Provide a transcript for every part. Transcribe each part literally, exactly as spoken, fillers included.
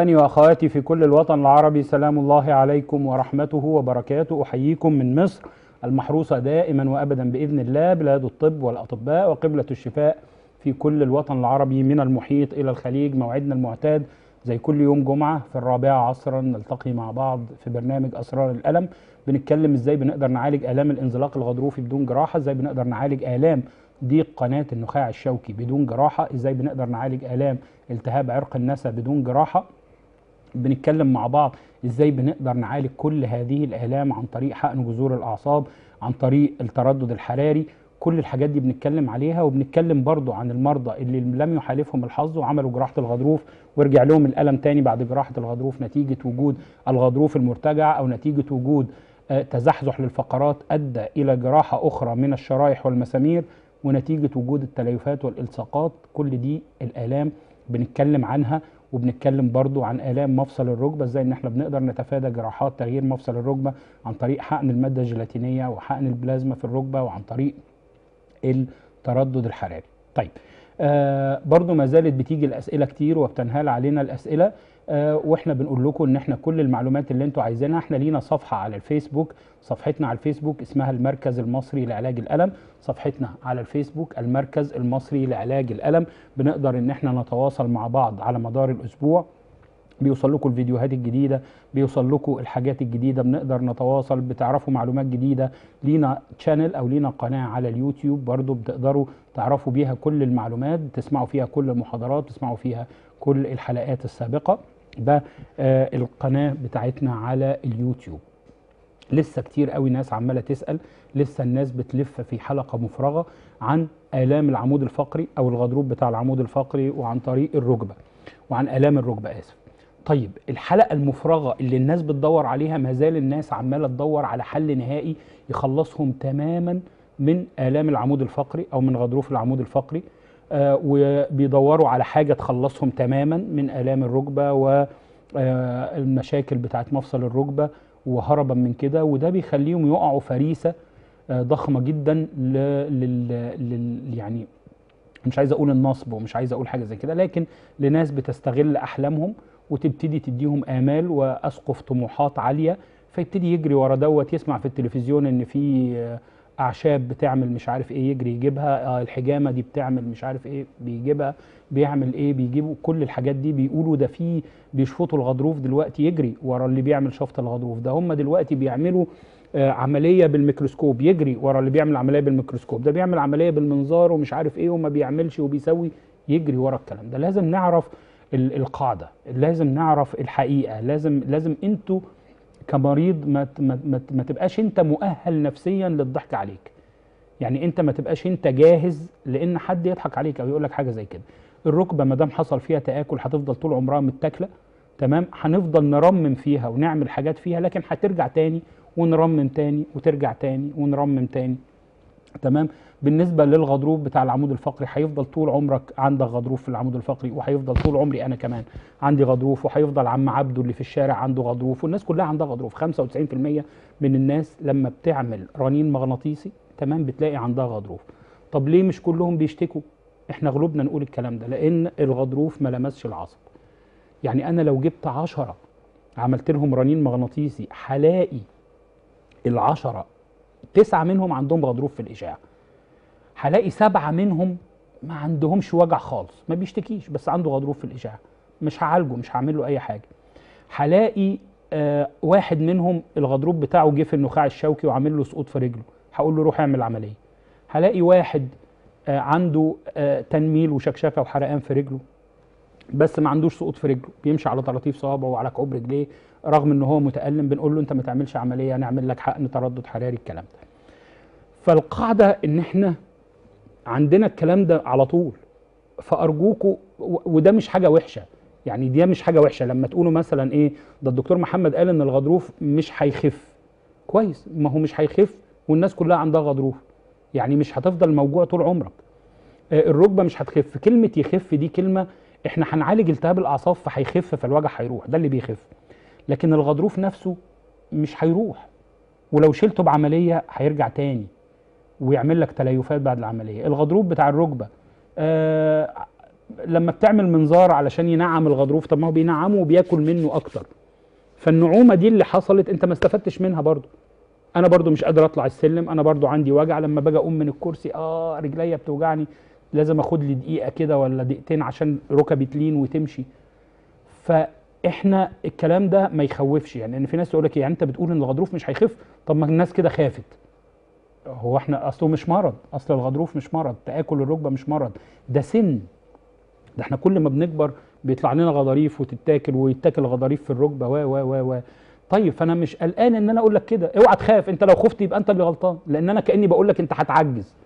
إخواني وأخواتي في كل الوطن العربي، سلام الله عليكم ورحمته وبركاته. أحييكم من مصر المحروسة دائما وأبدا بإذن الله، بلاد الطب والأطباء وقبلة الشفاء في كل الوطن العربي من المحيط إلى الخليج. موعدنا المعتاد زي كل يوم جمعة في الرابعة عصرا نلتقي مع بعض في برنامج أسرار الألم. بنتكلم إزاي بنقدر نعالج آلام الانزلاق الغضروفي بدون جراحة، إزاي بنقدر نعالج آلام ضيق قناة النخاع الشوكي بدون جراحة، إزاي بنقدر نعالج آلام التهاب عرق النسا بدون جراحة. بنتكلم مع بعض ازاي بنقدر نعالج كل هذه الآلام عن طريق حقن جذور الأعصاب، عن طريق التردد الحراري. كل الحاجات دي بنتكلم عليها، وبنتكلم برضو عن المرضى اللي لم يحالفهم الحظ وعملوا جراحة الغضروف ورجع لهم الألم تاني بعد جراحة الغضروف نتيجة وجود الغضروف المرتجع أو نتيجة وجود آه تزحزح للفقرات أدى إلى جراحة أخرى من الشرايح والمسامير، ونتيجة وجود التليفات والإلصاقات. كل دي الآلام بنتكلم عنها، وبنتكلم برضو عن آلام مفصل الركبة، ازاي ان احنا بنقدر نتفادى جراحات تغيير مفصل الركبة عن طريق حقن المادة الجيلاتينية وحقن البلازما في الركبة وعن طريق التردد الحراري. طيب آه برضو ما زالت بتيجي الأسئلة كتير وبتنهال علينا الأسئلة، آه واحنا بنقول لكم ان احنا كل المعلومات اللي انتوا عايزينها. احنا لينا صفحة على الفيسبوك، صفحتنا على الفيسبوك اسمها المركز المصري لعلاج الألم. صفحتنا على الفيسبوك المركز المصري لعلاج الألم. بنقدر ان احنا نتواصل مع بعض على مدار الأسبوع، بيوصل لكم الفيديوهات الجديدة، بيوصل لكم الحاجات الجديدة، بنقدر نتواصل، بتعرفوا معلومات جديدة. لينا تشانل أو لينا قناة على اليوتيوب برضو بتقدروا تعرفوا بيها كل المعلومات، تسمعوا فيها كل المحاضرات، تسمعوا فيها كل الحلقات السابقة. ده آه القناة بتاعتنا على اليوتيوب. لسه كتير قوي ناس عمالة تسأل، لسه الناس بتلف في حلقة مفرغة عن آلام العمود الفقري أو الغضروف بتاع العمود الفقري وعن طريق الركبة وعن آلام الركبة آسف. طيب الحلقة المفرغة اللي الناس بتدور عليها، ما زال الناس عمالة تدور على حل نهائي يخلصهم تماما من آلام العمود الفقري أو من غضروف العمود الفقري، آه وبيدوروا على حاجة تخلصهم تماما من آلام الركبة والمشاكل بتاعت مفصل الركبة وهربا من كده. وده بيخليهم يقعوا فريسة آه ضخمة جدا لل... لل... يعني مش عايز أقول النصب ومش عايز أقول حاجة زي كده، لكن لناس بتستغل أحلامهم وتبتدي تديهم آمال وأسقف طموحات عالية، فيبتدي يجري ورا دوت. يسمع في التلفزيون إن في أعشاب بتعمل مش عارف إيه يجري يجيبها، آه الحجامة دي بتعمل مش عارف إيه بيجيبها، بيعمل إيه بيجيبوا كل الحاجات دي. بيقولوا ده في بيشفطوا الغضروف دلوقتي، يجري ورا اللي بيعمل شفط الغضروف ده. هم دلوقتي بيعملوا آه عملية بالميكروسكوب، يجري ورا اللي بيعمل عملية بالميكروسكوب. ده بيعمل عملية بالمنظار ومش عارف إيه وما بيعملش وبيسوي، يجري ورا الكلام ده. لازم نعرف القاعدة، لازم نعرف الحقيقة. لازم لازم انتوا كمريض ما ما ما تبقاش انت مؤهل نفسيا للضحك عليك. يعني انت ما تبقاش انت جاهز لان حد يضحك عليك او يقول لك حاجة زي كده. الركبة ما دام حصل فيها تآكل هتفضل طول عمرها متاكلة، تمام. هنفضل نرمم فيها ونعمل حاجات فيها، لكن هترجع تاني ونرمم تاني وترجع تاني ونرمم تاني، تمام. بالنسبة للغضروف بتاع العمود الفقري، هيفضل طول عمرك عندك غضروف في العمود الفقري، وهيفضل طول عمري أنا كمان عندي غضروف، وهيفضل عم عبده اللي في الشارع عنده غضروف، والناس كلها عندها غضروف. خمسة وتسعين في المية من الناس لما بتعمل رنين مغناطيسي تمام بتلاقي عندها غضروف. طب ليه مش كلهم بيشتكوا؟ احنا غلوبنا نقول الكلام ده لأن الغضروف ما لمسش العصب. يعني أنا لو جبت عشرة عملت لهم رنين مغناطيسي هلاقي العشرة تسعة منهم عندهم غضروف في الإشعاع، هلاقي سبعة منهم ما عندهمش وجع خالص، ما بيشتكيش بس عنده غضروف في الإشعاع، مش هعالجه مش هعمل له أي حاجة. هلاقي آه واحد منهم الغضروف بتاعه جه في النخاع الشوكي وعامل له سقوط في رجله، هقول له روح اعمل عملية. هلاقي واحد آه عنده آه تنميل وشكشكة وحرقان في رجله بس ما عندوش سقوط في رجله، بيمشي على طراطيف صوابعه وعلى كعوب رجليه رغم ان هو متألم، بنقول له انت ما تعملش عملية، نعمل لك حقن تردد حراري الكلام ده. فالقاعدة ان احنا عندنا الكلام ده على طول. فارجوكوا، وده مش حاجه وحشه، يعني دي مش حاجه وحشه لما تقولوا مثلا ايه ده الدكتور محمد قال ان الغضروف مش هيخف. كويس، ما هو مش هيخف والناس كلها عندها غضروف، يعني مش هتفضل موجوع طول عمرك. آه الركبه مش هتخف. كلمه يخف دي كلمه، احنا هنعالج التهاب الاعصاب فهيخف فالوجع هيروح، ده اللي بيخف. لكن الغضروف نفسه مش هيروح، ولو شلته بعمليه هيرجع تاني ويعمل لك تليفات بعد العمليه. الغضروف بتاع الركبه آه لما بتعمل منظار علشان ينعم الغضروف، طب ما هو بينعمه وبياكل منه اكتر. فالنعومه دي اللي حصلت انت ما استفدتش منها برضو. انا برضو مش قادر اطلع السلم، انا برضو عندي وجع لما باجي اقوم من الكرسي، اه رجليا بتوجعني، لازم اخد لي دقيقه كده ولا دقيقتين عشان ركبي تلين وتمشي. فاحنا الكلام ده ما يخوفش، يعني ان في ناس تقول لك يعني انت بتقول ان الغضروف مش هيخف، طب ما الناس كده خافت. هو احنا اصله مش مرض، اصل الغضروف مش مرض، تآكل الركبه مش مرض، ده سن. ده احنا كل ما بنكبر بيطلع لنا غضاريف وتتاكل ويتاكل غضاريف في الركبه و و و و طيب فانا مش قلقان ان انا اقول لك كده، اوعى تخاف، انت لو خفت يبقى انت اللي غلطان، لان انا كاني بقول لك انت هتعجز.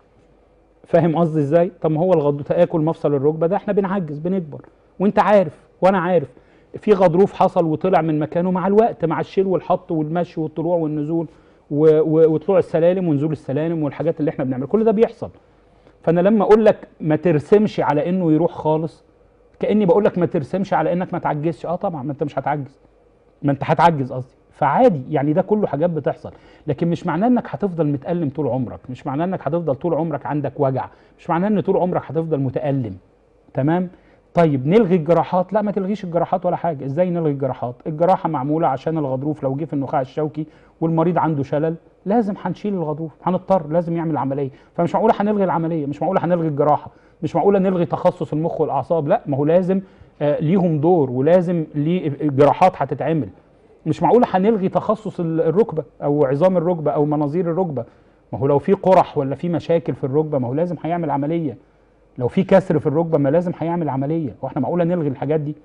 فاهم قصدي ازاي؟ طب ما هو الغض تآكل مفصل الركبه ده احنا بنعجز بنكبر، وانت عارف وانا عارف في غضروف حصل وطلع من مكانه مع الوقت، مع الشيل والحط والمشي والطلوع والنزول و- و- وطلوع السلالم ونزول السلالم والحاجات اللي احنا بنعملها، كل ده بيحصل. فانا لما اقول لك ما ترسمش على انه يروح خالص، كاني بقول لك ما ترسمش على انك ما تعجزش. اه طبعا ما انت مش هتعجز، ما انت هتعجز قصدي، فعادي يعني ده كله حاجات بتحصل، لكن مش معناه انك هتفضل متألم طول عمرك، مش معناه انك هتفضل طول عمرك عندك وجع، مش معناه ان طول عمرك هتفضل متألم. تمام؟ طيب نلغي الجراحات؟ لا ما تلغيش الجراحات ولا حاجه. ازاي نلغي الجراحات؟ الجراحه معموله عشان الغضروف لو جه في النخاع الشوكي والمريض عنده شلل، لازم هنشيل الغضروف، هنضطر لازم يعمل عمليه، فمش معقوله هنلغي العمليه، مش معقوله هنلغي الجراحه، مش معقوله نلغي تخصص المخ والاعصاب، لا ما هو لازم آه ليهم دور ولازم ليه جراحات هتتعمل. مش معقوله هنلغي تخصص ال- الركبه او عظام الركبه او مناظير الركبه، ما هو لو في قرح ولا في مشاكل في الركبه ما هو لازم هيعمل عمليه، لو في كسر في الركبه ما لازم هيعمل عمليه، واحنا معقوله نلغي الحاجات دي؟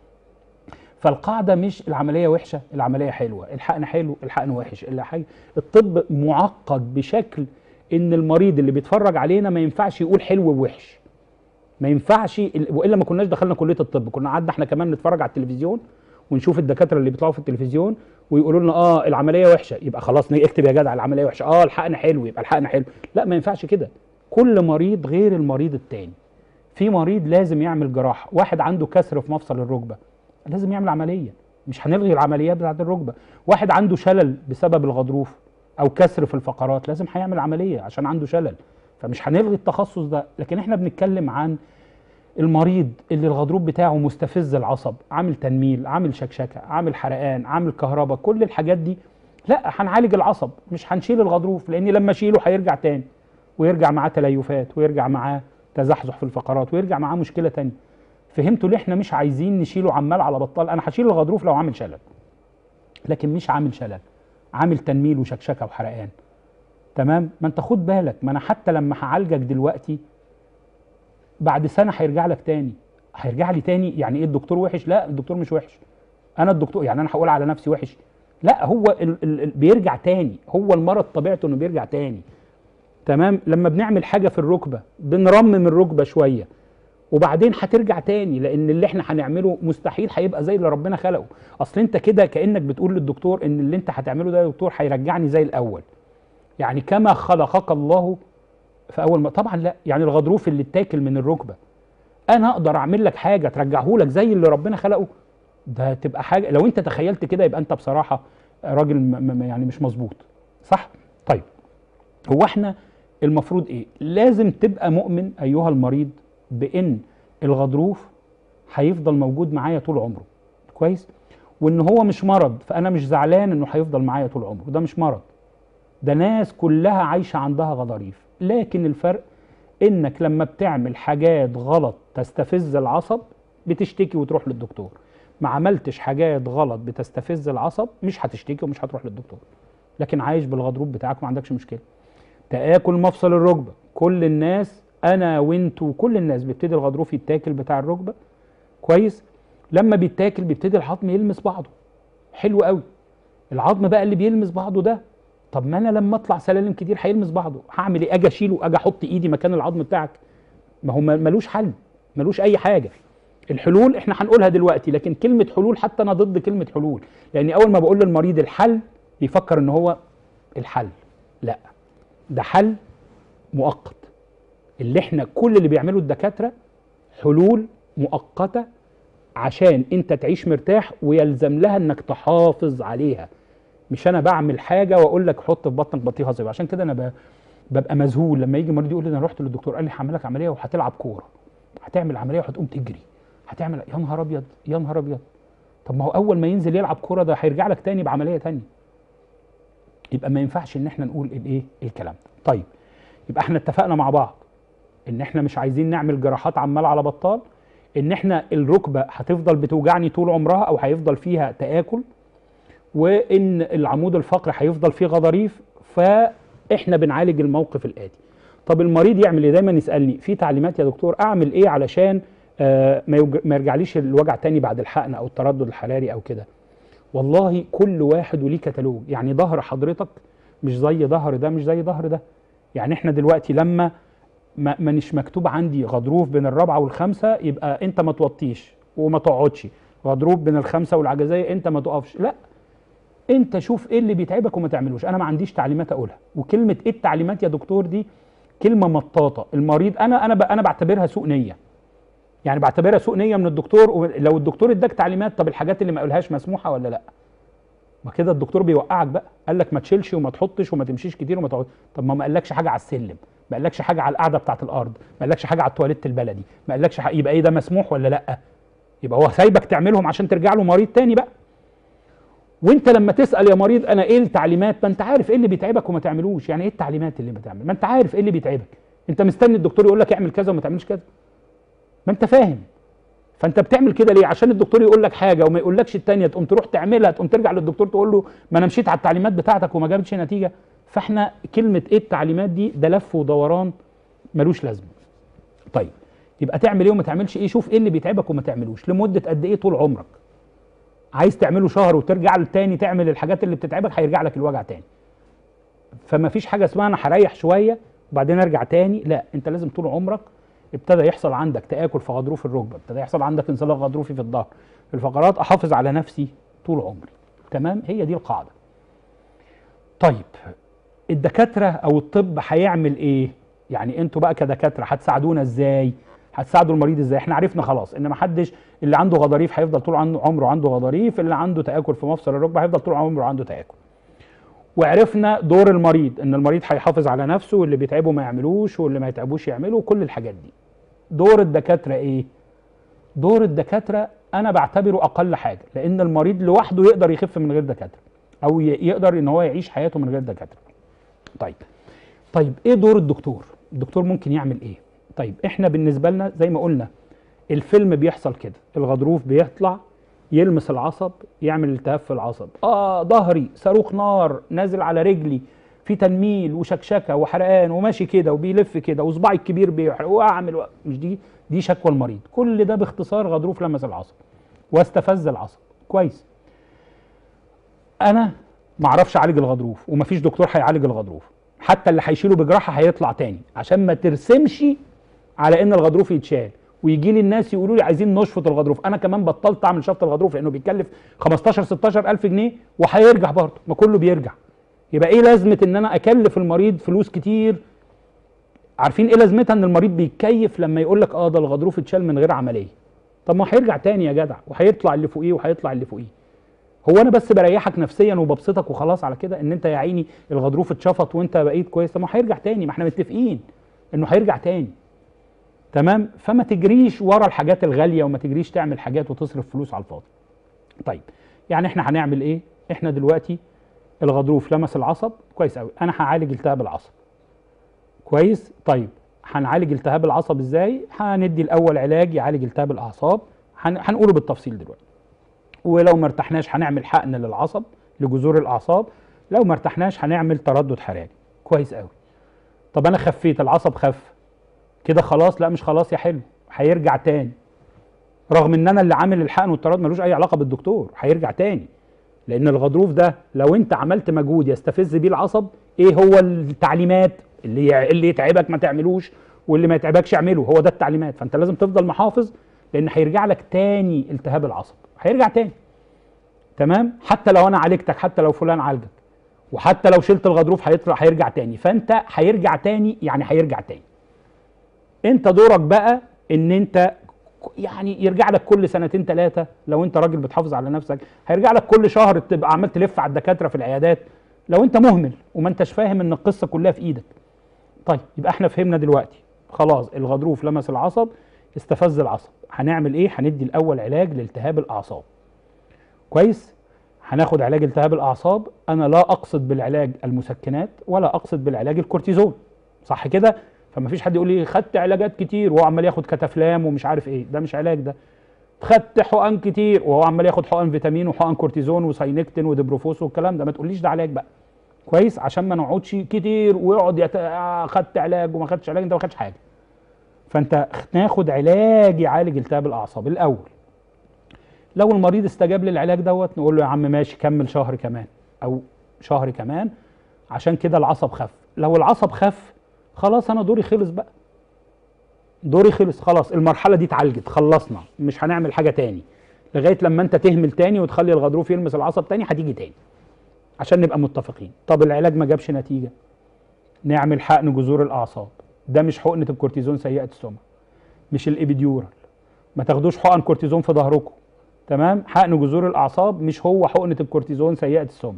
فالقاعده مش العمليه وحشه العمليه حلوه، الحقن حلو الحقن وحش، الحاجة الطب معقد بشكل ان المريض اللي بيتفرج علينا ما ينفعش يقول حلو ووحش، ما ينفعش ال- والا ما كناش دخلنا كليه الطب، كنا قعدنا احنا كمان نتفرج على التلفزيون ونشوف الدكاتره اللي بيطلعوا في التلفزيون ويقولوا لنا اه العمليه وحشه يبقى خلاص اكتب يا جدع العمليه وحشه، اه الحقن حلو يبقى الحقن حلو. لا ما ينفعش كده، كل مريض غير المريض التاني. في مريض لازم يعمل جراحه، واحد عنده كسر في مفصل الركبه لازم يعمل عمليه، مش هنلغي العمليات بتاعت الركبه. واحد عنده شلل بسبب الغضروف او كسر في الفقرات لازم هيعمل عمليه عشان عنده شلل، فمش هنلغي التخصص ده. لكن احنا بنتكلم عن المريض اللي الغضروف بتاعه مستفز العصب، عامل تنميل، عامل شكشكه، عامل حرقان، عامل كهرباء، كل الحاجات دي لا هنعالج العصب، مش هنشيل الغضروف، لان لما اشيله هيرجع تاني ويرجع معاه تليفات ويرجع معاه تزحزح في الفقرات ويرجع معاه مشكله تانيه. فهمتوا ليه احنا مش عايزين نشيله عمال على بطال؟ انا هشيل الغضروف لو عامل شلل، لكن مش عامل شلل، عامل تنميل وشكشكه وحرقان. تمام؟ ما انت خد بالك، ما انا حتى لما هعالجك دلوقتي بعد سنه هيرجع لك تاني، هيرجع لي تاني. يعني ايه الدكتور وحش؟ لا الدكتور مش وحش، انا الدكتور يعني انا هقول على نفسي وحش؟ لا هو ال ال ال بيرجع تاني، هو المرض طبيعته انه بيرجع تاني. تمام؟ لما بنعمل حاجه في الركبه بنرمم الركبه شويه وبعدين هترجع تاني، لان اللي احنا هنعمله مستحيل هيبقى زي اللي ربنا خلقه. اصل انت كده كانك بتقول للدكتور ان اللي انت هتعمله ده يا دكتور هيرجعني زي الاول، يعني كما خلقك الله في اول ما، طبعا لا. يعني الغضروف اللي اتاكل من الركبه انا اقدر اعمل لك حاجه ترجعه لك زي اللي ربنا خلقه؟ ده تبقى حاجه، لو انت تخيلت كده يبقى انت بصراحه راجل م- م- يعني مش مظبوط، صح؟ طيب هو احنا المفروض ايه؟ لازم تبقى مؤمن ايها المريض بان الغضروف هيفضل موجود معايا طول عمره، كويس؟ وان هو مش مرض، فانا مش زعلان انه هيفضل معايا طول عمره، ده مش مرض، ده ناس كلها عايشه عندها غضاريف. لكن الفرق انك لما بتعمل حاجات غلط تستفز العصب بتشتكي وتروح للدكتور، ما عملتش حاجات غلط بتستفز العصب مش هتشتكي ومش هتروح للدكتور، لكن عايش بالغضروف بتاعك وما عندكش مشكله. تآكل مفصل الركبه، كل الناس انا وانتوا كل الناس بيبتدي الغضروف يتاكل بتاع الركبه، كويس؟ لما بيتاكل بيبتدي العظم يلمس بعضه، حلو قوي. العظم بقى اللي بيلمس بعضه ده، طب ما انا لما اطلع سلالم كتير هيلمس بعضه، هعمل ايه؟ اجي اشيله، اجي احط ايدي مكان العظم بتاعك؟ ما هو ملوش حل، ملوش اي حاجه. الحلول احنا هنقولها دلوقتي، لكن كلمه حلول حتى انا ضد كلمه حلول، لان اول ما بقول للمريض الحل بيفكر ان هو الحل، لا ده حل مؤقت. اللي احنا كل اللي بيعمله الدكاتره حلول مؤقته عشان انت تعيش مرتاح ويلزم لها انك تحافظ عليها، مش انا بعمل حاجه واقول لك حط في بطنك بطيخه زي. عشان كده انا ببقى مذهول لما يجي مريض يقول لي انا رحت للدكتور قال لي هعمل لك عمليه وهتلعب كوره، هتعمل عمليه وهتقوم تجري. هتعمل يا نهار ابيض يا نهار ابيض. طب ما هو اول ما ينزل يلعب كوره ده هيرجع لك تاني بعمليه تانيه. يبقى ما ينفعش ان احنا نقول الايه الكلام ده. طيب يبقى احنا اتفقنا مع بعض ان احنا مش عايزين نعمل جراحات عمال على بطال، ان احنا الركبه هتفضل بتوجعني طول عمرها او هيفضل فيها تآكل، وان العمود الفقري هيفضل فيه غضاريف. فاحنا بنعالج الموقف الاتي. طب المريض يعمل ايه؟ دايما يسالني في تعليمات يا دكتور اعمل ايه علشان آه ما, يوج... ما يرجعليش الوجع تاني بعد الحقن او التردد الحراري او كده. والله كل واحد وليه كتالوج. يعني ظهر حضرتك مش زي ظهر ده مش زي ظهر ده. يعني احنا دلوقتي لما ما مانيش مكتوب عندي غضروف بين الرابعه والخامسه يبقى انت ما توطيش وما تقعدش، غضروف بين الخامسه والعجزيه انت ما تقفش، لا، انت شوف ايه اللي بيتعبك وما تعملوش. انا ما عنديش تعليمات اقولها. وكلمه ايه التعليمات يا دكتور دي كلمه مطاطه. المريض انا انا انا بعتبرها سوء نيه. يعني بعتبرها سوء نيه من الدكتور. لو الدكتور اداك تعليمات، طب الحاجات اللي ما قالهاش مسموحه ولا لا؟ ما كده الدكتور بيوقعك بقى. قال لك ما تشيلش وما تحطش وما تمشيش كتير وما تقعد. طب ما ما قالكش حاجه على السلم، ما قالكش حاجه على القعده بتاعه الارض، ما قالكش حاجه على التواليت البلدي، ما قالكش حاجة. يبقى ايه ده مسموح ولا لا؟ يبقى هو سايبك تعملهم عشان ترجع له مريض تاني بقى. وانت لما تسال يا مريض انا ايه التعليمات، ما انت عارف ايه اللي بيتعبك وما تعملوش. يعني ايه التعليمات اللي بتعمل؟ ما انت عارف ايه اللي بيتعبك. انت مستني الدكتور يقول لك اعمل كذا وما تعملش كذا. ما انت فاهم. فانت بتعمل كده ليه؟ عشان الدكتور يقول لك حاجه وما يقولكش الثانيه، تقوم تروح تعملها، تقوم ترجع للدكتور تقول له ما انا مشيت على التعليمات بتاعتك وما جابتش نتيجه. فاحنا كلمه ايه التعليمات دي ده لف ودوران ملوش لازمه. طيب يبقى تعمل ايه وما تعملش ايه؟ شوف ايه اللي بيتعبك وما تعملوش لمده قد ايه طول عمرك. عايز تعمله شهر وترجع للتاني تعمل الحاجات اللي بتتعبك، هيرجع لك الوجع تاني. فما فيش حاجه اسمها انا هريح شويه وبعدين ارجع تاني، لا، انت لازم طول عمرك ابتدى يحصل عندك تآكل في غضروف الركبه، ابتدى يحصل عندك انزلاق غضروفي في الظهر، في الفقرات، احافظ على نفسي طول عمري. تمام؟ هي دي القاعده. طيب الدكاتره او الطب هيعمل ايه؟ يعني انتوا بقى كدكاتره هتساعدونا ازاي؟ هتساعدوا المريض ازاي؟ احنا عرفنا خلاص ان ما حدش اللي عنده غضاريف هيفضل طول عمره عنده غضاريف، اللي عنده تآكل في مفصل الركبه هيفضل طول عمره عنده تآكل. وعرفنا دور المريض، ان المريض هيحافظ على نفسه، واللي بيتعبه ما يعملوش واللي ما يتعبوش يعملوا، كل الحاجات دي. دور الدكاتره ايه؟ دور الدكاتره انا بعتبره اقل حاجه، لان المريض لوحده يقدر يخف من غير دكاتره، او يقدر ان هو يعيش حياته من غير دكاتره. طيب طيب ايه دور الدكتور؟ الدكتور ممكن يعمل ايه؟ طيب احنا بالنسبه لنا زي ما قلنا الفيلم بيحصل كده، الغضروف بيطلع يلمس العصب يعمل التهاب في العصب، اه ظهري صاروخ نار نازل على رجلي، في تنميل وشكشكه وحرقان وماشي كده وبيلف كده وصباعي الكبير بيحرق واعمل و... مش دي دي شكوى المريض. كل ده باختصار غضروف لمس العصب واستفز العصب. كويس. انا ما اعرفش اعالج الغضروف ومفيش دكتور هيعالج الغضروف، حتى اللي هيشيله بجراحه هيطلع تاني، عشان ما ترسمش على ان الغضروف يتشال ويجي لي الناس يقولوا لي عايزين نشفط الغضروف. انا كمان بطلت اعمل شفط الغضروف لانه بيكلف خمستاشر ستاشر الف جنيه وهيرجع برضه، ما كله بيرجع. يبقى ايه لازمه ان انا اكلف المريض فلوس كتير؟ عارفين ايه لازمتها؟ ان المريض بيتكيف لما يقول لك اه ده الغضروف اتشال من غير عمليه. طب ما هيرجع تاني يا جدع، وهيطلع اللي فوقيه وهيطلع اللي فوقيه. هو انا بس بريحك نفسيا وببسطك وخلاص على كده ان انت يا عيني الغضروف اتشفط وانت بقيت كويس؟ طب ما هيرجع تاني، ما احنا متفقين انه هيرجع تاني. تمام؟ فما تجريش ورا الحاجات الغاليه وما تجريش تعمل حاجات وتصرف فلوس على الفاضي. طيب يعني احنا هنعمل ايه؟ احنا دلوقتي الغضروف لمس العصب، كويس قوي، انا هعالج التهاب العصب. كويس؟ طيب هنعالج التهاب العصب ازاي؟ هندي الاول علاج يعالج التهاب الاعصاب، هنقوله بالتفصيل دلوقتي. ولو ما ارتحناش هنعمل حقن للعصب لجذور الاعصاب، لو ما ارتحناش هنعمل تردد حراري. كويس قوي. طب انا خفيت، العصب خف كده خلاص؟ لا مش خلاص يا حلو، هيرجع تاني. رغم ان انا اللي عامل الحقن والتردد ملوش اي علاقه بالدكتور، هيرجع تاني. لان الغضروف ده لو انت عملت مجهود يستفز بيه العصب، ايه هو التعليمات؟ اللي اللي يتعبك ما تعملوش واللي ما يتعبكش اعمله، هو ده التعليمات. فانت لازم تفضل محافظ، لان هيرجع لك تاني التهاب العصب، هيرجع تاني. تمام؟ حتى لو انا عالجتك، حتى لو فلان عالجك، وحتى لو شلت الغضروف هيطلع هيرجع تاني. فانت هيرجع تاني، يعني هيرجع تاني. انت دورك بقى ان انت يعني يرجع لك كل سنتين ثلاثه، لو انت راجل بتحافظ على نفسك هيرجع لك كل شهر تبقى عمال تلف على الدكاتره في العيادات، لو انت مهمل وما انتش فاهم ان القصه كلها في ايدك. طيب يبقى احنا فهمنا دلوقتي خلاص الغضروف لمس العصب، استفز العصب، هنعمل ايه؟ هندي الاول علاج لالتهاب الاعصاب. كويس؟ هناخد علاج التهاب الاعصاب. انا لا اقصد بالعلاج المسكنات ولا اقصد بالعلاج الكورتيزون، صح كده؟ فما فيش حد يقول لي خدت علاجات كتير وهو عمال ياخد كتافلام ومش عارف ايه، ده مش علاج. ده خدت حقن كتير وهو عمال ياخد حقن فيتامين وحقن كورتيزون وساينكتين ودبروفوس والكلام ده، ما تقوليش ده علاج بقى. كويس؟ عشان ما نقعدش كتير ويقعد يت... آه خدت علاج وما خدتش علاج، انت ما خدتش حاجه. فانت ناخد علاج يعالج التهاب الاعصاب الاول. لو المريض استجاب للعلاج دوت نقول له يا عم ماشي كمل شهر كمان او شهر كمان، عشان كده العصب خف. لو العصب خف خلاص انا دوري خلص بقى، دوري خلص خلاص، المرحله دي اتعالجت، خلصنا، مش هنعمل حاجه تاني لغايه لما انت تهمل تاني وتخلي الغضروف يلمس العصب تاني، هتيجي تاني عشان نبقى متفقين. طب العلاج ما جابش نتيجه، نعمل حقن جذور الاعصاب. ده مش حقنه الكورتيزون سيئه السمعه، مش الابيديورال، ما تاخدوش حقن كورتيزون في ظهركم، تمام؟ حقن جذور الاعصاب مش هو حقنه الكورتيزون سيئه السمعه.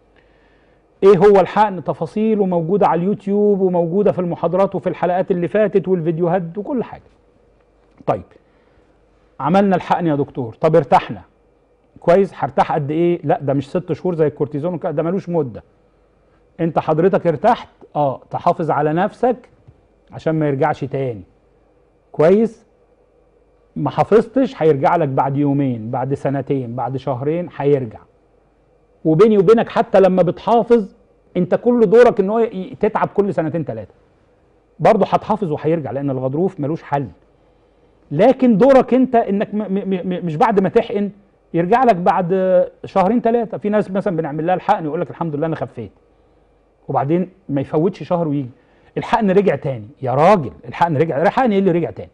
ايه هو الحقن؟ تفاصيله موجوده على اليوتيوب وموجوده في المحاضرات وفي الحلقات اللي فاتت والفيديوهات وكل حاجه. طيب عملنا الحقن يا دكتور، طب ارتحنا. كويس؟ هرتاح قد ايه؟ لا ده مش ست شهور زي الكورتيزون، ده ملوش مده. انت حضرتك ارتحت، اه تحافظ على نفسك عشان ما يرجعش تاني. كويس؟ ما حافظتش هيرجع لك بعد يومين، بعد سنتين، بعد شهرين هيرجع. وبيني وبينك حتى لما بتحافظ انت كل دورك ان هو تتعب كل سنتين ثلاثه، برضه هتحافظ وهيرجع لان الغضروف ملوش حل. لكن دورك انت انك م م مش بعد ما تحقن يرجع لك بعد شهرين ثلاثه. في ناس مثلا بنعمل لها الحقن يقول لك الحمد لله انا خفيت، وبعدين ما يفوتش شهر ويجي الحقن رجع تاني. يا راجل الحقن رجع، الحقن ايه اللي رجع تاني؟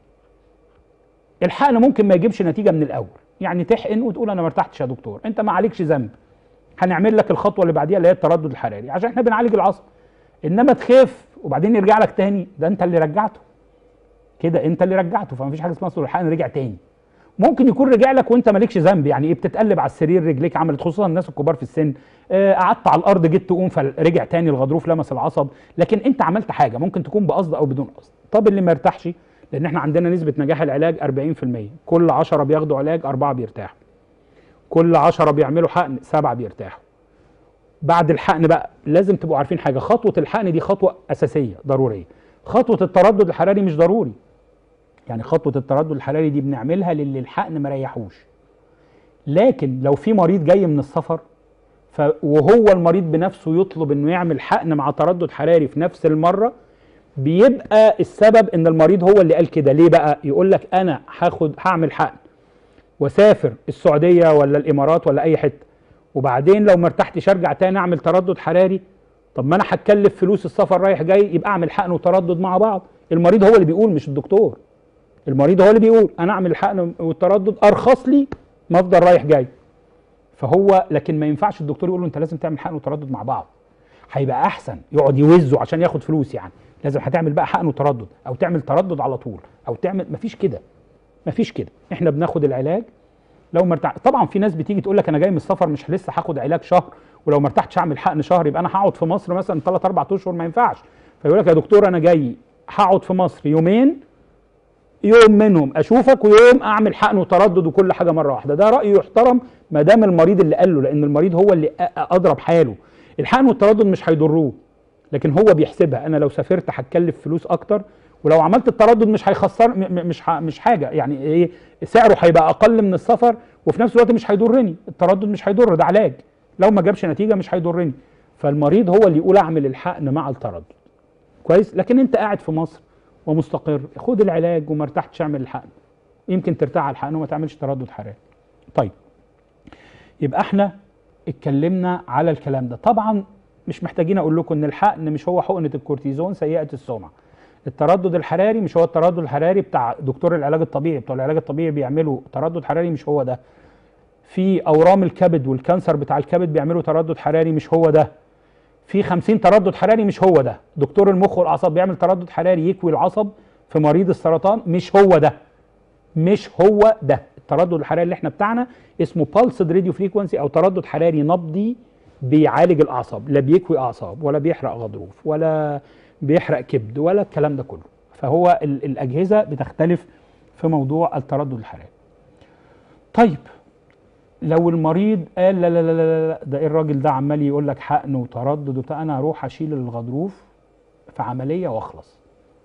الحقن ممكن ما يجيبش نتيجه من الاول، يعني تحقن وتقول انا ما ارتحتش يا دكتور، انت ما عليكش ذنب، هنعمل لك الخطوه اللي بعديها اللي هي التردد الحراري عشان احنا بنعالج العصب. انما تخف وبعدين يرجع لك تاني، ده انت اللي رجعته كده، انت اللي رجعته. فما فيش حاجه اسمها اصل الحقن رجع تاني. ممكن يكون رجع لك وانت مالكش ذنب، يعني ايه بتتقلب على السرير رجليك عملت، خصوصا الناس الكبار في السن، آه قعدت على الارض جيت تقوم فرجع تاني الغضروف لمس العصب، لكن انت عملت حاجه ممكن تكون بقصد او بدون قصد. طب اللي ما يرتاحش، لان احنا عندنا نسبه نجاح العلاج أربعين في المية، كل عشرة بياخدوا علاج أربعة بيرتاحوا، كل عشرة بيعملوا حقن سبعة بيرتاحوا. بعد الحقن بقى لازم تبقوا عارفين حاجه، خطوه الحقن دي خطوه اساسيه ضروريه. خطوه التردد الحراري مش ضروري، يعني خطوه التردد الحراري دي بنعملها للي الحقن ما ريحوش. لكن لو في مريض جاي من السفر ف وهو المريض بنفسه يطلب انه يعمل حقن مع تردد حراري في نفس المره، بيبقى السبب ان المريض هو اللي قال كده. ليه بقى؟ يقول لك انا هاخد هعمل حقن واسافر السعوديه ولا الامارات ولا اي حته، وبعدين لو ما ارتحتش ارجع تاني اعمل تردد حراري. طب ما انا هتكلف فلوس السفر رايح جاي، يبقى اعمل حقن وتردد مع بعض. المريض هو اللي بيقول مش الدكتور، المريض هو اللي بيقول انا اعمل الحقن والتردد ارخص لي ما افضل رايح جاي. فهو لكن ما ينفعش الدكتور يقول له انت لازم تعمل حقن وتردد مع بعض، هيبقى احسن يقعد يوزه عشان ياخد فلوس. يعني لازم هتعمل بقى حقن وتردد او تعمل تردد على طول او تعمل، مفيش كده مفيش كده. احنا بناخد العلاج لو مرتاح. طبعا في ناس بتيجي تقول لك انا جاي من السفر مش لسه هاخد علاج شهر، ولو ما ارتحتش اعمل حقن شهر، يبقى انا هقعد في مصر مثلا ثلاث اربع اشهر، ما ينفعش. فيقول لك يا دكتور انا جاي هقعد في مصر يومين، يوم منهم اشوفك ويوم اعمل حقن وتردد وكل حاجه مره واحده. ده راي يحترم ما دام المريض اللي قال له، لان المريض هو اللي اضرب حاله. الحقن والتردد مش هيضروه، لكن هو بيحسبها انا لو سافرت هتكلف فلوس اكتر، ولو عملت التردد مش هيخسر مش مش حاجه، يعني ايه سعره هيبقى اقل من السفر وفي نفس الوقت مش هيضرني. التردد مش هيضر، ده علاج، لو ما جابش نتيجه مش هيضرني. فالمريض هو اللي يقول اعمل الحقن مع التردد. كويس؟ لكن انت قاعد في مصر ومستقر، خد العلاج وما ارتحتش اعمل الحقن، يمكن ترتاح على الحقن وما تعملش تردد حراري. طيب يبقى احنا اتكلمنا على الكلام ده. طبعا مش محتاجين اقول لكم ان الحقن مش هو حقنه الكورتيزون سيئه السمعه. التردد الحراري مش هو التردد الحراري بتاع دكتور العلاج الطبيعي، بتوع العلاج الطبيعي بيعملوا تردد حراري مش هو ده. في اورام الكبد والكانسر بتاع الكبد بيعملوا تردد حراري مش هو ده. في خمسين تردد حراري مش هو ده. دكتور المخ والاعصاب بيعمل تردد حراري يكوي العصب في مريض السرطان، مش هو ده مش هو ده. التردد الحراري اللي احنا بتاعنا اسمه بالسد راديو فريكوانسي او تردد حراري نبضي، بيعالج الاعصاب، لا بيكوي اعصاب ولا بيحرق غضروف ولا بيحرق كبد ولا الكلام ده كله. فهو الاجهزه بتختلف في موضوع التردد الحراري. طيب لو المريض قال لا لا لا لا لا ده ايه الراجل ده عمال يقول لك حقن وتردد وبتاع، انا هروح اشيل الغضروف في عمليه واخلص.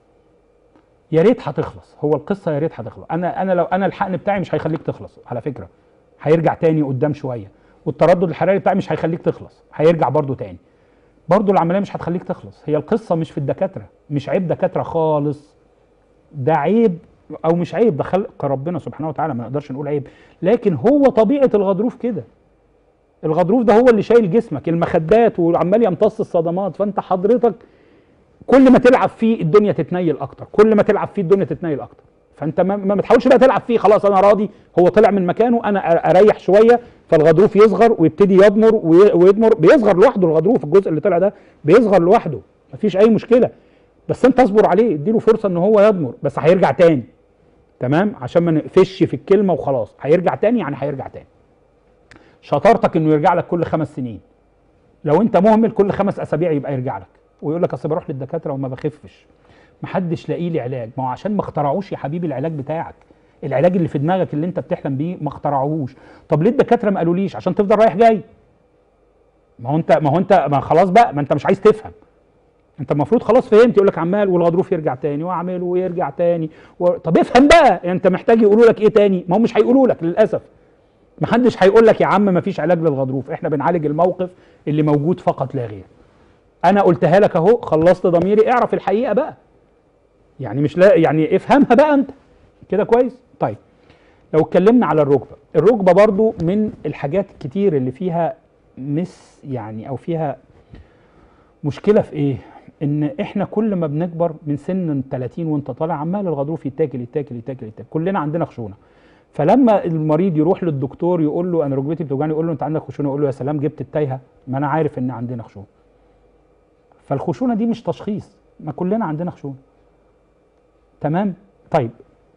يا ريت هتخلص، هو القصه يا ريت هتخلص. انا انا لو انا الحقن بتاعي مش هيخليك تخلص على فكره، هيرجع تاني قدام شويه، والتردد الحراري بتاعي مش هيخليك تخلص، هيرجع برضو تاني، برضو العمليه مش هتخليك تخلص. هي القصه مش في الدكاتره، مش عيب دكاتره خالص، ده عيب او مش عيب، ده خلق ربنا سبحانه وتعالى، ما نقدرش نقول عيب، لكن هو طبيعه الغضروف كده. الغضروف ده هو اللي شايل جسمك، المخدات وعمال يمتص الصدمات، فانت حضرتك كل ما تلعب فيه الدنيا تتنيل اكتر، كل ما تلعب فيه الدنيا تتنيل اكتر. فانت ما, ما تحاولش بقى تلعب فيه، خلاص انا راضي هو طلع من مكانه، انا اريح شويه فالغضروف يصغر ويبتدي يضمر ويضمر، بيصغر لوحده الغضروف، الجزء اللي طلع ده بيصغر لوحده، مفيش اي مشكله، بس انت اصبر عليه، اديله فرصه ان هو يضمر، بس هيرجع تاني. تمام، عشان ما نقفش في الكلمه وخلاص، هيرجع تاني يعني هيرجع تاني. شطارتك انه يرجع لك كل خمس سنين، لو انت مهمل كل خمس اسابيع يبقى يرجع لك، ويقول لك اصل بروح للدكاتره وما بخفش، محدش لاقي لي علاج. ما هو عشان ما اخترعوش يا حبيبي العلاج بتاعك، العلاج اللي في دماغك اللي انت بتحلم بيه ما اخترعوهوش. طب ليه الدكاتره ما قالوليش؟ عشان تفضل رايح جاي. ما هو انت ما هو انت ما خلاص بقى، ما انت مش عايز تفهم، انت المفروض خلاص فهمت. يقول لك عمال والغضروف يرجع تاني واعمل ويرجع تاني و... طب افهم بقى، انت محتاج يقولوا لك ايه تاني؟ ما هو مش هيقولوا لك للاسف، محدش هيقول لك يا عم ما فيش علاج للغضروف، احنا بنعالج الموقف اللي موجود فقط لا غير. انا قلتها لك اهو، خلصت ضميري، اعرف الحقيقه بقى، يعني مش لا يعني افهمها بقى انت كده كويس. طيب لو اتكلمنا على الركبه، الركبه برضو من الحاجات الكتير اللي فيها مس يعني او فيها مشكله في ايه؟ ان احنا كل ما بنكبر من سن ثلاثين وانت طالع عمال الغضروف يتاكل يتاكل يتاكل يتاكل، كلنا عندنا خشونه. فلما المريض يروح للدكتور يقول له انا ركبتي بتوجعني، يقول له انت عندك خشونه، يقول له يا سلام جبت التايهه، ما انا عارف ان عندنا خشونه. فالخشونه دي مش تشخيص، ما كلنا عندنا خشونه. تمام؟ طيب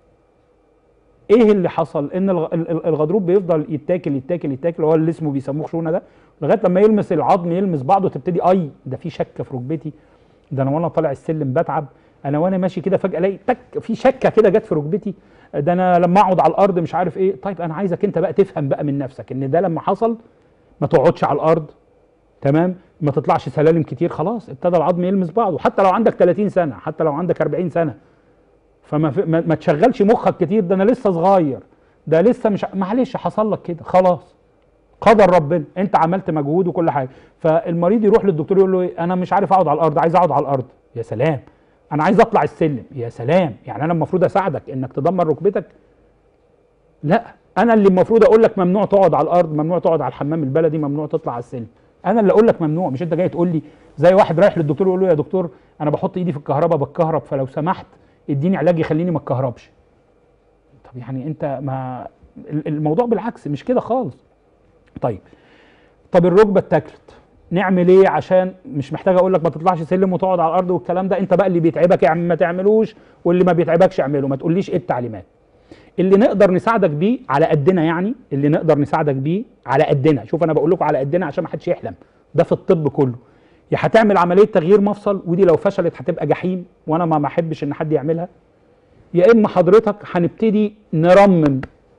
ايه اللي حصل؟ ان الغضروف بيفضل يتاكل يتاكل يتاكل، هو اللي اسمه بيسموه خشونه ده، لغايه لما يلمس العظم يلمس بعضه تبتدي اي ده في شكه في ركبتي، ده انا وانا طالع السلم بتعب، انا وانا ماشي كده فجاه الاقي تك في شكه كده جت في ركبتي، ده انا لما اقعد على الارض مش عارف ايه. طيب انا عايزك انت بقى تفهم بقى من نفسك ان ده لما حصل ما تقعدش على الارض، تمام، ما تطلعش سلالم كتير، خلاص ابتدى العظم يلمس بعضه، حتى لو عندك ثلاثين سنه، حتى لو عندك أربعين سنه، فما في ما, ما تشغلش مخك كتير، ده انا لسه صغير، ده لسه مش معلش حصل لك كده خلاص، قدر ربنا، انت عملت مجهود وكل حاجه. فالمريض يروح للدكتور يقول له ايه؟ انا مش عارف اقعد على الارض، عايز اقعد على الارض، يا سلام، انا عايز اطلع السلم، يا سلام، يعني انا المفروض اساعدك انك تدمر ركبتك؟ لا، انا اللي المفروض اقول لك ممنوع تقعد على الارض، ممنوع تقعد على الحمام البلدي، ممنوع تطلع على السلم، انا اللي اقول لك ممنوع، مش انت جاي تقول لي زي واحد رايح للدكتور يقول له يا دكتور انا بحط ايدي في الكهرباء بتكهرب، فلو سمحت اديني علاج يخليني ما اتكهربش. طب يعني انت ما الموضوع بالعكس مش كده خالص. طيب طب الركبه اتاكلت نعمل ايه؟ عشان مش محتاج اقول لك ما تطلعش سلم وتقعد على الارض والكلام ده، انت بقى اللي بيتعبك يا عم ما تعملوش، واللي ما بيتعبكش اعمله، ما تقوليش ايه التعليمات. اللي نقدر نساعدك بيه على قدنا، يعني اللي نقدر نساعدك بيه على قدنا، شوف انا بقول لكم على قدنا عشان ما حدش يحلم، ده في الطب كله. يا هتعمل عمليه تغيير مفصل، ودي لو فشلت هتبقى جحيم وانا ما احبش ان حد يعملها، يا اما حضرتك هنبتدي نرمم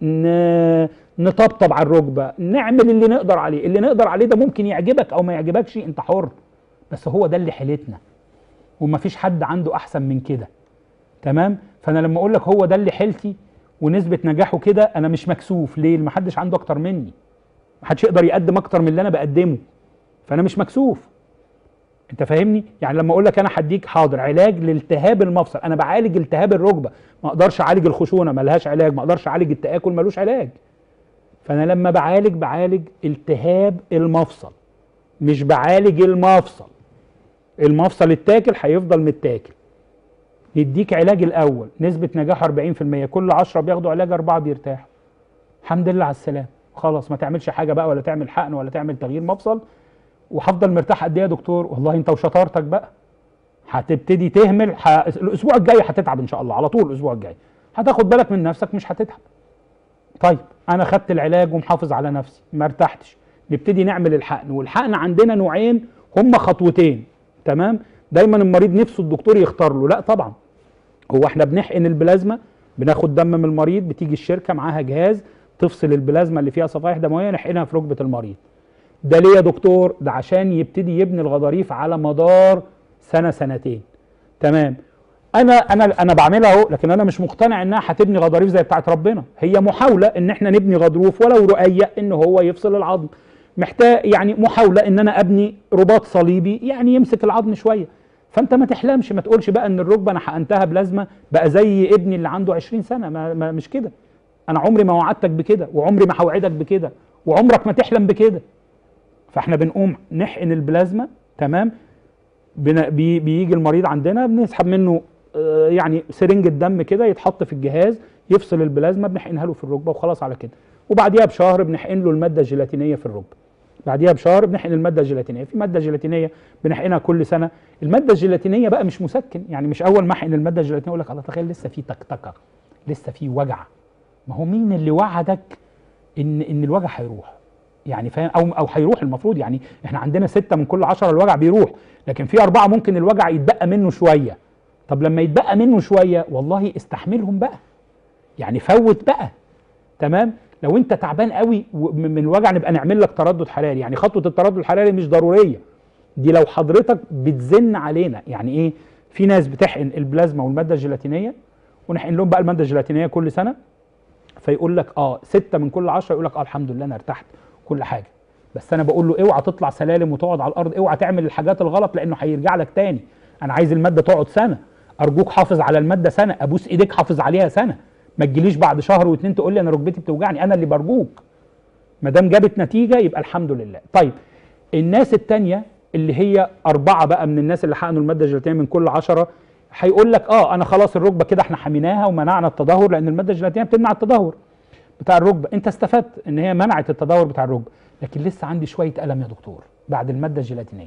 نطبطب على الركبه، نعمل اللي نقدر عليه، اللي نقدر عليه ده ممكن يعجبك او ما يعجبكش انت حر، بس هو ده اللي حيلتنا ومفيش حد عنده احسن من كده. تمام؟ فانا لما اقول لك هو ده اللي حيلتي ونسبه نجاحه كده، انا مش مكسوف. ليه؟ ما حدش عنده اكتر مني، ما حدش يقدر يقدم اكتر من اللي انا بقدمه، فانا مش مكسوف. انت فاهمني؟ يعني لما اقول لك انا هديك حاضر علاج لالتهاب المفصل، انا بعالج التهاب الركبه، ما اقدرش اعالج الخشونه ملهاش علاج، ما اقدرش اعالج التآكل ملوش علاج. فانا لما بعالج بعالج التهاب المفصل، مش بعالج المفصل. المفصل التاكل هيفضل متاكل. نديك علاج الاول، نسبه نجاح أربعين في المية، كل عشرة بياخدوا علاج اربعه بيرتاحوا. الحمد لله على السلامه، خلاص ما تعملش حاجه بقى، ولا تعمل حقن ولا تعمل تغيير مفصل، وهفضل مرتاح قد ايه يا دكتور؟ والله انت وشطارتك بقى. هتبتدي تهمل، ح... الاسبوع الجاي هتتعب ان شاء الله، على طول الاسبوع الجاي هتاخد بالك من نفسك مش هتتعب. طيب انا خدت العلاج ومحافظ على نفسي، ما ارتحتش، نبتدي نعمل الحقن، والحقن عندنا نوعين، هما خطوتين. تمام؟ دايما المريض نفسه الدكتور يختار له، لا طبعا، هو احنا بنحقن البلازما بناخد دم من المريض، بتيجي الشركه معاها جهاز تفصل البلازما اللي فيها صفائح دمويه نحقنها في ركبه المريض. ده ليه يا دكتور؟ ده عشان يبتدي يبني الغضاريف على مدار سنه سنتين. تمام. انا انا انا بعملها اهو، لكن انا مش مقتنع انها هتبني غضاريف زي بتاعت ربنا. هي محاوله ان احنا نبني غضروف ولو رقيق ان هو يفصل العظم. محتاج يعني محاوله ان انا ابني رباط صليبي يعني يمسك العظم شويه. فانت ما تحلمش، ما تقولش بقى ان الركبه انا حقنتها بلازما بقى زي ابني اللي عنده عشرين سنه. ما, ما مش كده. انا عمري ما وعدتك بكده، وعمري ما هوعدك بكده، وعمرك ما تحلم بكده. فاحنا بنقوم نحقن البلازما. تمام. بي بيجي المريض عندنا بنسحب منه آه يعني سرنج الدم كده يتحط في الجهاز يفصل البلازما، بنحقنها له في الركبه وخلاص على كده. وبعديها بشهر بنحقن له الماده الجيلاتينيه في الركبه. بعديها بشهر بنحقن الماده الجيلاتينيه. في ماده جيلاتينيه بنحقنها كل سنه. الماده الجيلاتينيه بقى مش مسكن، يعني مش اول ما احقن الماده الجيلاتينيه اقول لك الله تخيل لسه في تكتكه، لسه في وجع. ما هو مين اللي وعدك ان ان الوجع هيروح؟ يعني فاهم؟ او او هيروح المفروض. يعني احنا عندنا ستة من كل عشرة الوجع بيروح، لكن في أربعة ممكن الوجع يتبقى منه شوية. طب لما يتبقى منه شوية والله استحملهم بقى، يعني فوت بقى. تمام. لو انت تعبان قوي من الوجع نبقى نعمل لك تردد حراري. يعني خطوة التردد الحراري مش ضرورية، دي لو حضرتك بتزن علينا. يعني ايه؟ في ناس بتحقن البلازما والمادة الجيلاتينية ونحقن لهم بقى المادة الجيلاتينية كل سنة، فيقول لك اه ستة من كل عشرة يقول لك اه الحمد لله انا ارتحت كل حاجه. بس انا بقول له اوعى تطلع سلالم وتقعد على الارض، اوعى تعمل الحاجات الغلط لانه هيرجع لك تاني. انا عايز الماده تقعد سنه، ارجوك حافظ على الماده سنه، ابوس ايديك حافظ عليها سنه. ما تجيليش بعد شهر واتنين تقول لي انا ركبتي بتوجعني، انا اللي برجوك. ما دام جابت نتيجه يبقى الحمد لله. طيب الناس الثانيه اللي هي اربعه بقى من الناس اللي حقنوا الماده الجيلاتينيه من كل عشرة هيقول لك اه انا خلاص الركبه كده احنا حميناها ومنعنا التدهور، لان الماده الجيلاتينيه بتمنع التدهور بتاع الركبه. انت استفدت ان هي منعت التدهور بتاع الركبه، لكن لسه عندي شويه الم يا دكتور بعد الماده الجيلاتينيه.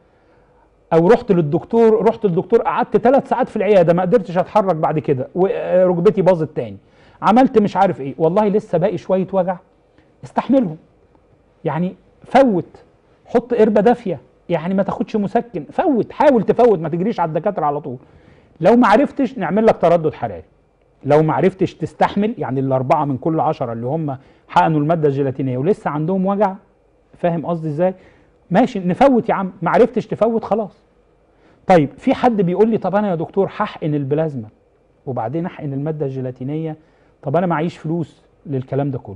او رحت للدكتور رحت للدكتور قعدت ثلاث ساعات في العياده ما قدرتش اتحرك بعد كده وركبتي باظت تاني، عملت مش عارف ايه، والله لسه باقي شويه وجع، استحملهم. يعني فوت، حط قربه دافيه، يعني ما تاخدش مسكن، فوت، حاول تفوت، ما تجريش على الدكاتره على طول. لو ما عرفتش نعمل لك تردد حراري. لو ما عرفتش تستحمل، يعني الاربعه من كل عشرة اللي هم حقنوا الماده الجيلاتينيه ولسه عندهم وجع، فاهم قصدي ازاي؟ ماشي نفوت يا عم، ما عرفتش تفوت خلاص. طيب في حد بيقول لي طب انا يا دكتور هحقن البلازما وبعدين احقن الماده الجيلاتينيه، طب انا معيش فلوس للكلام ده كله.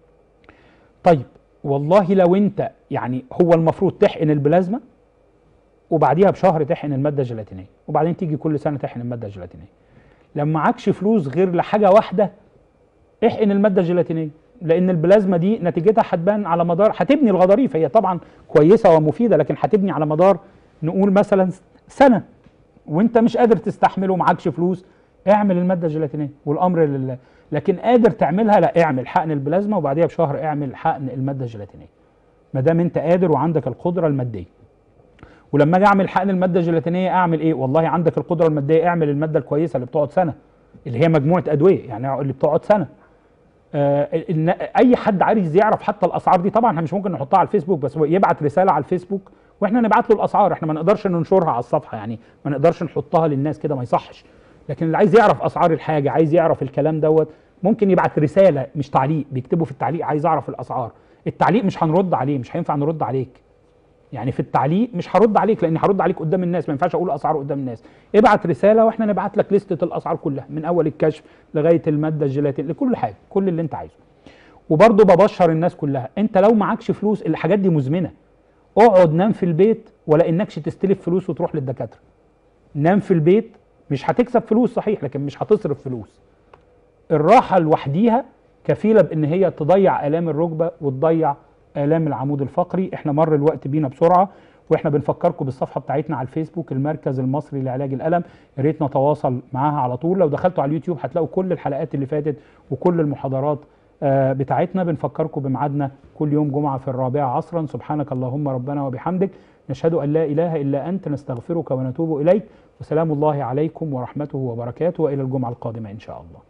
طيب والله لو انت يعني هو المفروض تحقن البلازما وبعديها بشهر تحقن الماده الجيلاتينيه وبعدين تيجي كل سنه تحقن الماده الجيلاتينيه. لما معكش فلوس غير لحاجه واحده احقن الماده الجيلاتينيه، لان البلازما دي نتيجتها هتبان على مدار، هتبني الغضاريف، هي طبعا كويسه ومفيده لكن هتبني على مدار نقول مثلا سنه، وانت مش قادر تستحمله ومعكش فلوس، اعمل الماده الجيلاتينيه والامر لله. لكن قادر تعملها لا، اعمل حقن البلازما وبعديها بشهر اعمل حقن الماده الجيلاتينيه ما دام انت قادر وعندك القدره الماديه. ولما اجي اعمل حقن الماده الجيلاتينيه اعمل ايه؟ والله عندك القدره الماديه اعمل الماده الكويسه اللي بتقعد سنه، اللي هي مجموعه ادويه يعني اللي بتقعد سنه. آه اي حد عايز يعرف حتى الاسعار دي، طبعا احنا مش ممكن نحطها على الفيسبوك، بس هو يبعت رساله على الفيسبوك واحنا نبعت له الاسعار. احنا ما نقدرش ننشرها على الصفحه، يعني ما نقدرش نحطها للناس كده، ما يصحش. لكن اللي عايز يعرف اسعار الحاجه، عايز يعرف الكلام دوت، ممكن يبعت رساله مش تعليق، بيكتبوا في التعليق عايز اعرف الاسعار. التعليق مش هنرد عليه، مش هينفع نرد عليك. يعني في التعليق مش هرد عليك لاني هرد عليك قدام الناس، ما ينفعش اقول اسعار قدام الناس. ابعت رساله واحنا نبعت لك لسته الاسعار كلها من اول الكشف لغايه الماده الجيلاتين لكل حاجه، كل اللي انت عايزه. وبرضه ببشر الناس كلها، انت لو معكش فلوس الحاجات دي مزمنه، اقعد نام في البيت ولا انكش تستلف فلوس وتروح للدكاتره. نام في البيت، مش هتكسب فلوس صحيح لكن مش هتصرف فلوس. الراحه لوحديها كفيله بان هي تضيع الام الركبه وتضيع آلام العمود الفقري. احنا مر الوقت بينا بسرعه، واحنا بنفكركم بالصفحه بتاعتنا على الفيسبوك المركز المصري لعلاج الالم، يا ريت نتواصل معاها على طول. لو دخلتوا على اليوتيوب هتلاقوا كل الحلقات اللي فاتت وكل المحاضرات آه بتاعتنا. بنفكركم بميعادنا كل يوم جمعه في الرابعه عصرا. سبحانك اللهم ربنا وبحمدك، نشهد ان لا اله الا انت، نستغفرك ونتوب اليك، وسلام الله عليكم ورحمته وبركاته، والى الجمعه القادمه ان شاء الله.